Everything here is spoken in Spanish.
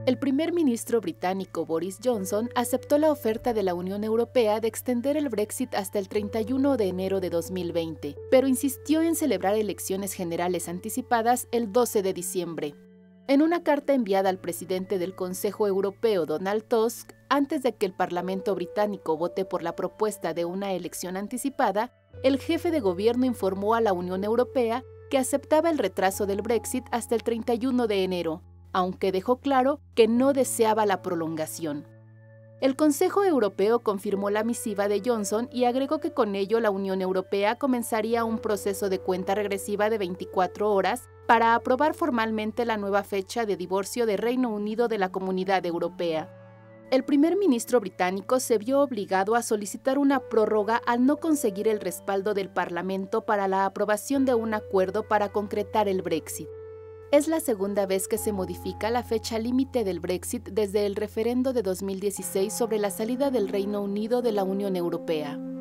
El primer ministro británico Boris Johnson aceptó la oferta de la Unión Europea de extender el Brexit hasta el 31 de enero de 2020, pero insistió en celebrar elecciones generales anticipadas el 12 de diciembre. En una carta enviada al presidente del Consejo Europeo, Donald Tusk, antes de que el Parlamento británico vote por la propuesta de una elección anticipada, el jefe de gobierno informó a la Unión Europea que aceptaba el retraso del Brexit hasta el 31 de enero, aunque dejó claro que no deseaba la prolongación. El Consejo Europeo confirmó la misiva de Johnson y agregó que con ello la Unión Europea comenzaría un proceso de cuenta regresiva de 24 horas para aprobar formalmente la nueva fecha de divorcio de Reino Unido de la Comunidad Europea. El primer ministro británico se vio obligado a solicitar una prórroga al no conseguir el respaldo del Parlamento para la aprobación de un acuerdo para concretar el Brexit. Es la segunda vez que se modifica la fecha límite del Brexit desde el referendo de 2016 sobre la salida del Reino Unido de la Unión Europea.